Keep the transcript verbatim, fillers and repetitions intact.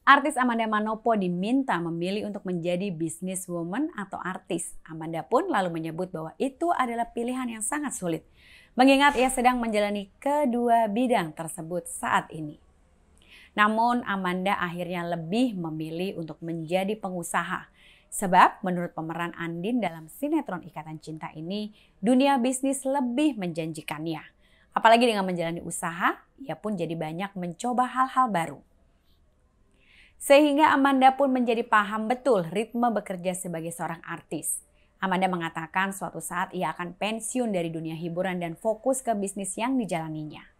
Artis Amanda Manopo diminta memilih untuk menjadi businesswoman atau artis. Amanda pun lalu menyebut bahwa itu adalah pilihan yang sangat sulit. Mengingat ia sedang menjalani kedua bidang tersebut saat ini. Namun Amanda akhirnya lebih memilih untuk menjadi pengusaha. Sebab menurut pemeran Andin dalam sinetron Ikatan Cinta ini, dunia bisnis lebih menjanjikannya. Apalagi dengan menjalani usaha, ia pun jadi banyak mencoba hal-hal baru. Sehingga Amanda pun menjadi paham betul ritme bekerja sebagai seorang artis. Amanda mengatakan suatu saat ia akan pensiun dari dunia hiburan dan fokus ke bisnis yang dijalaninya.